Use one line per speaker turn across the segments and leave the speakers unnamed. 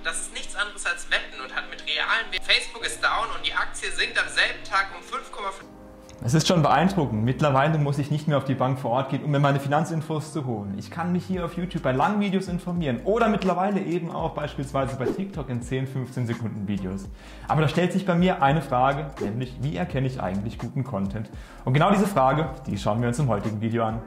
das ist nichts anderes als Wetten und hat mit realen Werten. Facebook ist down und die Aktie sinkt am selben Tag um 5,5%.
Es ist schon beeindruckend. Mittlerweile muss ich nicht mehr auf die Bank vor Ort gehen, um mir meine Finanzinfos zu holen. Ich kann mich hier auf YouTube bei langen Videos informieren oder mittlerweile eben auch beispielsweise bei TikTok in 10, 15 Sekunden Videos. Aber da stellt sich bei mir eine Frage, nämlich wie erkenne ich eigentlich guten Content? Und genau diese Frage, die schauen wir uns im heutigen Video an.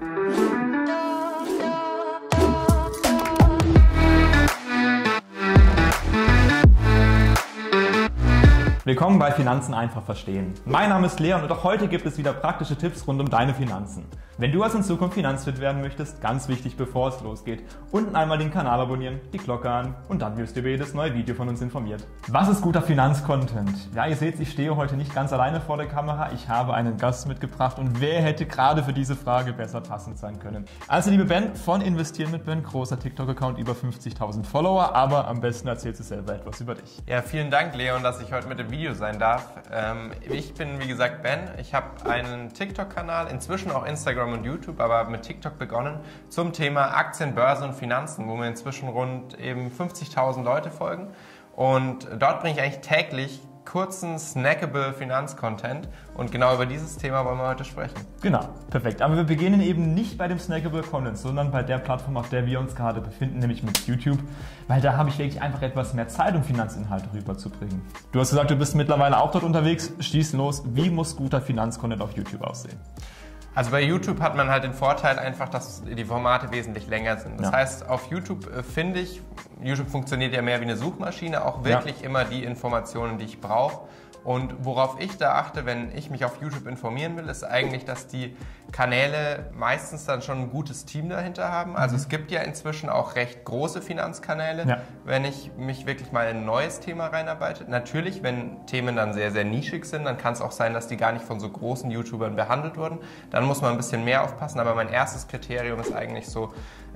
Willkommen bei Finanzen einfach verstehen. Mein Name ist Leon und auch heute gibt es wieder praktische Tipps rund um deine Finanzen. Wenn du also in Zukunft finanzfit werden möchtest, ganz wichtig, bevor es losgeht, unten einmal den Kanal abonnieren, die Glocke an und dann wirst du über jedes neue Video von uns informiert. Was ist guter Finanzcontent? Ja, ihr seht, ich stehe heute nicht ganz alleine vor der Kamera. Ich habe einen Gast mitgebracht und wer hätte gerade für diese Frage besser passend sein können? Also liebe Ben von Investieren mit Ben, großer TikTok-Account, über 50.000 Follower, aber am besten erzählst du selber etwas über dich.
Ja, vielen Dank, Leon, dass ich heute mit dem Video sein darf. Ich bin, wie gesagt, Ben. Ich habe einen TikTok-Kanal, inzwischen auch Instagram und YouTube, aber mit TikTok begonnen zum Thema Aktien, Börse und Finanzen, wo mir inzwischen rund eben 50.000 Leute folgen. Und dort bringe ich eigentlich täglich kurzen, snackable Finanzcontent und genau über dieses Thema wollen wir heute sprechen.
Genau, perfekt. Aber wir beginnen eben nicht bei dem snackable Content, sondern bei der Plattform, auf der wir uns gerade befinden, nämlich mit YouTube, weil da habe ich wirklich einfach etwas mehr Zeit, um Finanzinhalte rüberzubringen. Du hast gesagt, du bist mittlerweile auch dort unterwegs. Schieß los, wie muss guter Finanzcontent auf YouTube aussehen?
Also bei YouTube hat man halt den Vorteil einfach, dass die Formate wesentlich länger sind. Das heißt, auf YouTube finde ich, YouTube funktioniert ja mehr wie eine Suchmaschine, auch wirklich immer die Informationen, die ich brauche. Und worauf ich da achte, wenn ich mich auf YouTube informieren will, ist eigentlich, dass die Kanäle meistens dann schon ein gutes Team dahinter haben. Also es gibt ja inzwischen auch recht große Finanzkanäle, wenn ich mich wirklich mal in ein neues Thema reinarbeite. Natürlich, wenn Themen dann sehr, sehr nischig sind, dann kann es auch sein, dass die gar nicht von so großen YouTubern behandelt wurden. Dann muss man ein bisschen mehr aufpassen, aber mein erstes Kriterium ist eigentlich so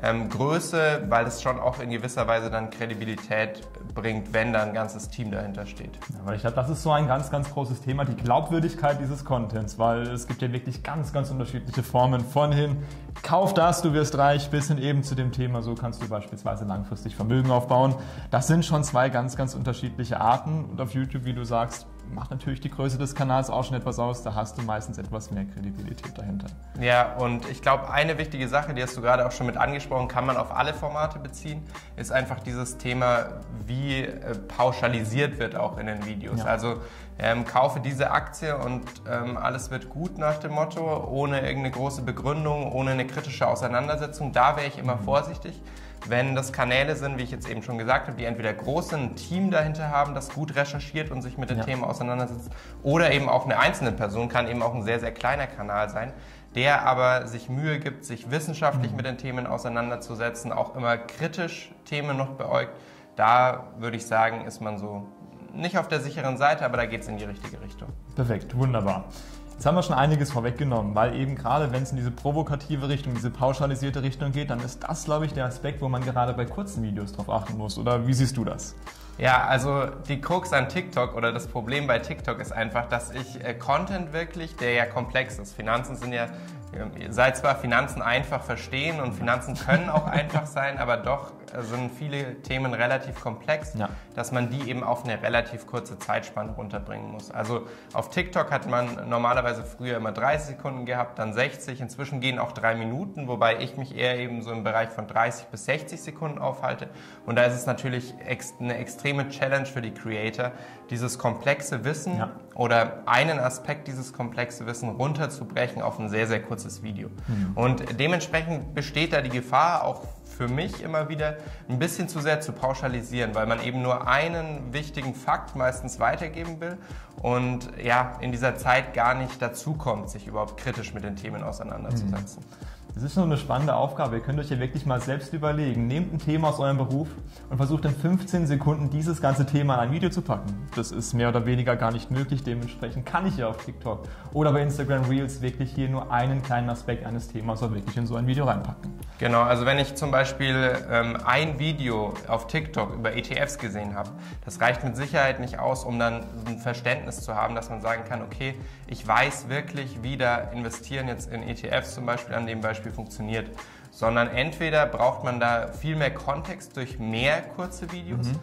Größe, weil es schon auch in gewisser Weise dann Kredibilität bringt, wenn da ein ganzes Team dahinter steht.
Ja, weil ich glaube, das ist so ein ganz, ganz großes Thema, die Glaubwürdigkeit dieses Contents, weil es gibt ja wirklich ganz, ganz unterschiedliche Formen von hin, kauf das, du wirst reich, bis hin eben zu dem Thema, so kannst du beispielsweise langfristig Vermögen aufbauen. Das sind schon zwei ganz, ganz unterschiedliche Arten und auf YouTube, wie du sagst, macht natürlich die Größe des Kanals auch schon etwas aus, da hast du meistens etwas mehr Kredibilität dahinter.
Ja, und ich glaube, eine wichtige Sache, die hast du gerade auch schon mit angesprochen, kann man auf alle Formate beziehen, ist einfach dieses Thema, wie pauschalisiert wird auch in den Videos. Ja. Also kaufe diese Aktie und alles wird gut nach dem Motto, ohne irgendeine große Begründung, ohne eine kritische Auseinandersetzung. Da wäre ich immer vorsichtig. Wenn das Kanäle sind, wie ich jetzt eben schon gesagt habe, die entweder groß sind, ein Team dahinter haben, das gut recherchiert und sich mit den Themen auseinandersetzt, oder eben auch eine einzelne Person, kann eben auch ein sehr, sehr kleiner Kanal sein, der aber sich Mühe gibt, sich wissenschaftlich mit den Themen auseinanderzusetzen, auch immer kritisch Themen noch beäugt. Da würde ich sagen, ist man so nicht auf der sicheren Seite, aber da geht es in die richtige Richtung.
Perfekt, wunderbar. Jetzt haben wir schon einiges vorweggenommen, weil eben gerade wenn es in diese provokative Richtung, diese pauschalisierte Richtung geht, dann ist das, glaube ich, der Aspekt, wo man gerade bei kurzen Videos drauf achten muss. Oder wie siehst du das?
Ja, also die Krux an TikTok oder das Problem bei TikTok ist einfach, dass ich Content wirklich, der ja komplex ist. Finanzen sind ja, ihr seid zwar Finanzen einfach verstehen und Finanzen können auch einfach sein, aber doch sind viele Themen relativ komplex, dass man die eben auf eine relativ kurze Zeitspanne runterbringen muss. Also auf TikTok hat man normalerweise früher immer 30 Sekunden gehabt, dann 60, inzwischen gehen auch 3 Minuten, wobei ich mich eher eben so im Bereich von 30 bis 60 Sekunden aufhalte. Und da ist es natürlich eine extreme Challenge für die Creator, dieses komplexe Wissen oder einen Aspekt dieses komplexe Wissen runterzubrechen auf ein sehr, sehr kurzes Video. Und dementsprechend besteht da die Gefahr, auch für mich immer wieder ein bisschen zu sehr zu pauschalisieren, weil man eben nur einen wichtigen Fakt meistens weitergeben will und ja, in dieser Zeit gar nicht dazu kommt, sich überhaupt kritisch mit den Themen auseinanderzusetzen.
Das ist schon eine spannende Aufgabe. Ihr könnt euch ja wirklich mal selbst überlegen. Nehmt ein Thema aus eurem Beruf und versucht in 15 Sekunden dieses ganze Thema in ein Video zu packen. Das ist mehr oder weniger gar nicht möglich. Dementsprechend kann ich ja auf TikTok oder bei Instagram Reels wirklich hier nur einen kleinen Aspekt eines Themas auch wirklich in so ein Video reinpacken.
Genau, also wenn ich zum Beispiel ein Video auf TikTok über ETFs gesehen habe, das reicht mit Sicherheit nicht aus, um dann ein Verständnis zu haben, dass man sagen kann, okay, ich weiß wirklich, wie da investieren jetzt in ETFs zum Beispiel an dem Beispiel funktioniert, sondern entweder braucht man da viel mehr Kontext durch mehr kurze Videos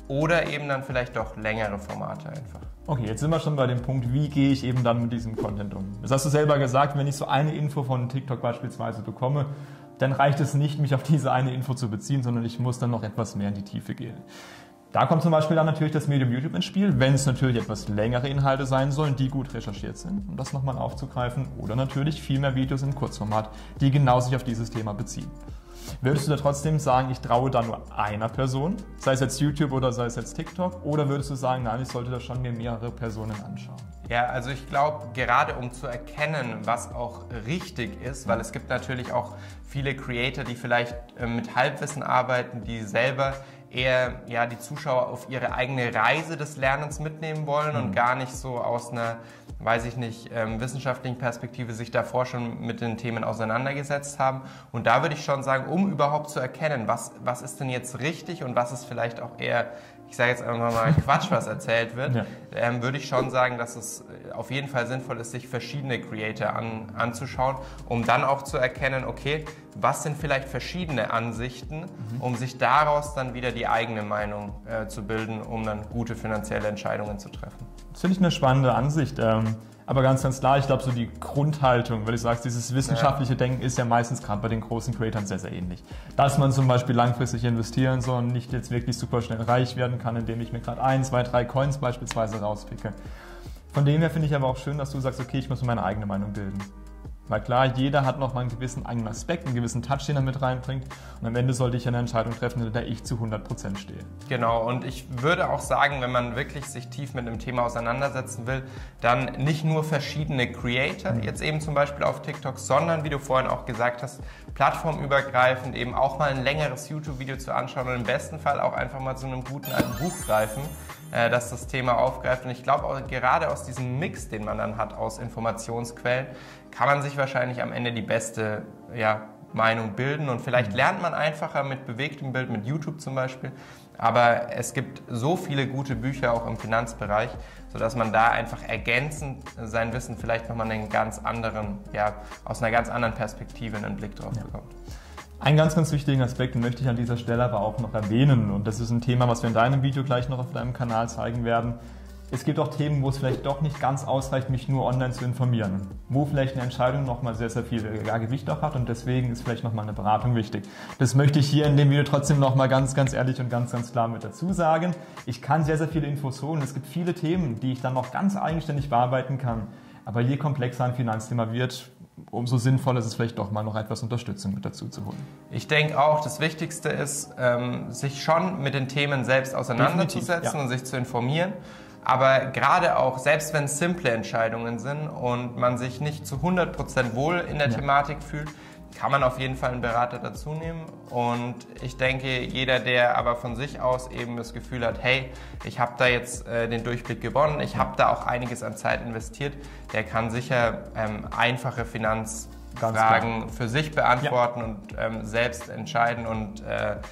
oder eben dann vielleicht doch längere Formate einfach.
Okay, jetzt sind wir schon bei dem Punkt, wie gehe ich eben dann mit diesem Content um? Das hast du selber gesagt, wenn ich so eine Info von TikTok beispielsweise bekomme, dann reicht es nicht, mich auf diese eine Info zu beziehen, sondern ich muss dann noch etwas mehr in die Tiefe gehen. Da kommt zum Beispiel dann natürlich das Medium YouTube ins Spiel, wenn es natürlich etwas längere Inhalte sein sollen, die gut recherchiert sind, um das nochmal aufzugreifen, oder natürlich viel mehr Videos im Kurzformat, die genau sich auf dieses Thema beziehen. Würdest du da trotzdem sagen, ich traue da nur einer Person, sei es jetzt YouTube oder sei es jetzt TikTok, oder würdest du sagen, nein, ich sollte da schon mir mehrere Personen anschauen?
Ja, also ich glaube, gerade um zu erkennen, was auch richtig ist, weil es gibt natürlich auch viele Creator, die vielleicht mit Halbwissen arbeiten, die selber eher die Zuschauer auf ihre eigene Reise des Lernens mitnehmen wollen und gar nicht so aus einer, weiß ich nicht, wissenschaftlichen Perspektive sich davor schon mit den Themen auseinandergesetzt haben. Und da würde ich schon sagen, um überhaupt zu erkennen, was ist denn jetzt richtig und was ist vielleicht auch eher, ich sage jetzt einfach mal Quatsch, was erzählt wird, würde ich schon sagen, dass es auf jeden Fall sinnvoll ist, sich verschiedene Creator anzuschauen, um dann auch zu erkennen, okay, was sind vielleicht verschiedene Ansichten, um sich daraus dann wieder die eigene Meinung zu bilden, um dann gute finanzielle Entscheidungen zu treffen.
Das finde ich eine spannende Ansicht. Aber ganz klar, ich glaube, so die Grundhaltung, weil du sagst, dieses wissenschaftliche Denken ist ja meistens gerade bei den großen Creatoren sehr, sehr ähnlich. Dass man zum Beispiel langfristig investieren soll und nicht jetzt wirklich super schnell reich werden kann, indem ich mir gerade 1, 2, 3 Coins beispielsweise rauspicke. Von dem her finde ich aber auch schön, dass du sagst, okay, ich muss mir meine eigene Meinung bilden. Weil klar, jeder hat noch mal einen gewissen eigenen Aspekt, einen gewissen Touch, den er mit reinbringt. Und am Ende sollte ich eine Entscheidung treffen, in der ich zu 100% stehe.
Genau, und ich würde auch sagen, wenn man wirklich sich tief mit einem Thema auseinandersetzen will, dann nicht nur verschiedene Creator, jetzt eben zum Beispiel auf TikTok, sondern, wie du vorhin auch gesagt hast, plattformübergreifend eben auch mal ein längeres YouTube-Video zu anschauen und im besten Fall auch einfach mal zu einem guten alten Buch greifen, das das Thema aufgreift. Und ich glaube auch gerade aus diesem Mix, den man dann hat aus Informationsquellen, kann man sich wahrscheinlich am Ende die beste Meinung bilden. Und vielleicht lernt man einfacher mit bewegtem Bild, mit YouTube zum Beispiel. Aber es gibt so viele gute Bücher auch im Finanzbereich, sodass man da einfach ergänzend sein Wissen vielleicht nochmal einen ganz anderen, aus einer ganz anderen Perspektive einen Blick drauf bekommt.
Einen ganz, ganz wichtigen Aspekt, den möchte ich an dieser Stelle aber auch noch erwähnen, und das ist ein Thema, was wir in deinem Video gleich noch auf deinem Kanal zeigen werden. Es gibt auch Themen, wo es vielleicht doch nicht ganz ausreicht, mich nur online zu informieren, wo vielleicht eine Entscheidung nochmal sehr, sehr viel Gewicht auch hat, und deswegen ist vielleicht nochmal eine Beratung wichtig. Das möchte ich hier in dem Video trotzdem nochmal ganz, ganz ehrlich und ganz, ganz klar mit dazu sagen. Ich kann sehr, sehr viele Infos holen. Es gibt viele Themen, die ich dann noch ganz eigenständig bearbeiten kann. Aber je komplexer ein Finanzthema wird, umso sinnvoller ist es vielleicht doch mal noch etwas Unterstützung mit dazu zu holen.
Ich denke auch, das Wichtigste ist, sich schon mit den Themen selbst auseinanderzusetzen und sich zu informieren. Aber gerade auch, selbst wenn es simple Entscheidungen sind und man sich nicht zu 100% wohl in der Thematik fühlt, kann man auf jeden Fall einen Berater dazu nehmen. Und ich denke, jeder, der aber von sich aus eben das Gefühl hat, hey, ich habe da jetzt den Durchblick gewonnen, ich habe da auch einiges an Zeit investiert, der kann sicher einfache Finanzfragen für sich beantworten und selbst entscheiden und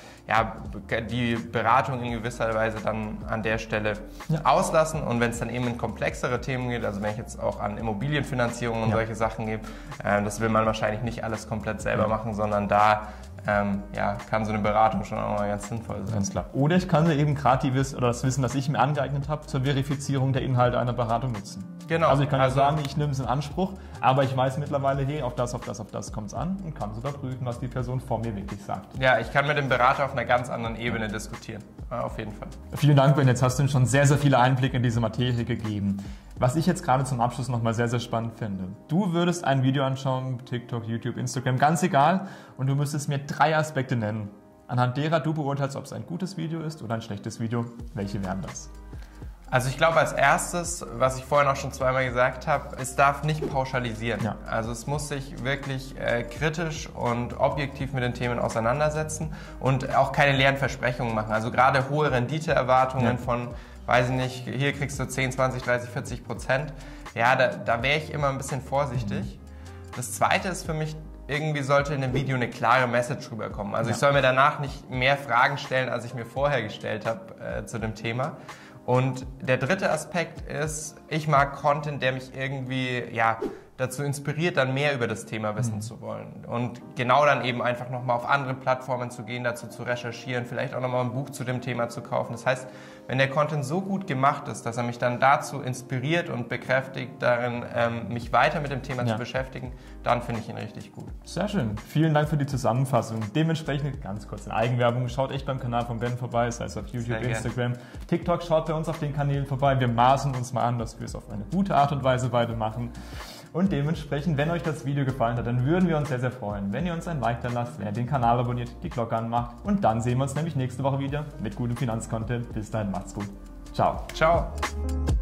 die Beratung in gewisser Weise dann an der Stelle auslassen. Und wenn es dann eben in komplexere Themen geht, also wenn ich jetzt auch an Immobilienfinanzierung und solche Sachen gehe, das will man wahrscheinlich nicht alles komplett selber machen, sondern da kann so eine Beratung schon auch mal ganz sinnvoll sein.
Ganz klar. Oder ich kann eben gerade das Wissen, das ich mir angeeignet habe, zur Verifizierung der Inhalte einer Beratung nutzen.
Genau.
Also ich kann sagen, ich nehme es in Anspruch, aber ich weiß mittlerweile, hey, auf das kommt es an, und kann sogar prüfen, was die Person vor mir wirklich sagt.
Ja, ich kann mit dem Berater auf einer ganz anderen Ebene diskutieren. Auf jeden Fall.
Vielen Dank, Ben. Jetzt hast du uns schon sehr, sehr viele Einblicke in diese Materie gegeben. Was ich jetzt gerade zum Abschluss nochmal sehr, sehr spannend finde. Du würdest ein Video anschauen, TikTok, YouTube, Instagram, ganz egal, und du müsstest mir 3 Aspekte nennen, anhand derer du beurteilst, ob es ein gutes Video ist oder ein schlechtes Video. Welche wären das?
Also ich glaube, als erstes, was ich vorhin auch schon zweimal gesagt habe, es darf nicht pauschalisieren. Ja. Also es muss sich wirklich kritisch und objektiv mit den Themen auseinandersetzen und auch keine leeren Versprechungen machen. Also gerade hohe Renditeerwartungen von, weiß ich nicht, hier kriegst du 10, 20, 30, 40%. Ja, da wäre ich immer ein bisschen vorsichtig. Das Zweite ist für mich, irgendwie sollte in dem Video eine klare Message rüberkommen. Also ich soll mir danach nicht mehr Fragen stellen, als ich mir vorher gestellt habe zu dem Thema. Und der dritte Aspekt ist, ich mag Content, der mich irgendwie dazu inspiriert, dann mehr über das Thema wissen zu wollen. Und genau dann eben einfach nochmal auf andere Plattformen zu gehen, dazu zu recherchieren, vielleicht auch nochmal ein Buch zu dem Thema zu kaufen. Das heißt, wenn der Content so gut gemacht ist, dass er mich dann dazu inspiriert und bekräftigt, darin mich weiter mit dem Thema zu beschäftigen, dann finde ich ihn richtig gut.
Sehr schön. Vielen Dank für die Zusammenfassung. Dementsprechend ganz kurz in Eigenwerbung. Schaut echt beim Kanal von Ben vorbei, sei es auf YouTube, Instagram, TikTok. Schaut bei uns auf den Kanälen vorbei. Wir maßen uns mal an, dass wir es auf eine gute Art und Weise beide machen. Und dementsprechend, wenn euch das Video gefallen hat, dann würden wir uns sehr, sehr freuen, wenn ihr uns ein Like da lasst, wenn ihr den Kanal abonniert, die Glocke anmacht. Und dann sehen wir uns nämlich nächste Woche wieder mit gutem Finanzcontent. Bis dahin, macht's gut. Ciao.
Ciao.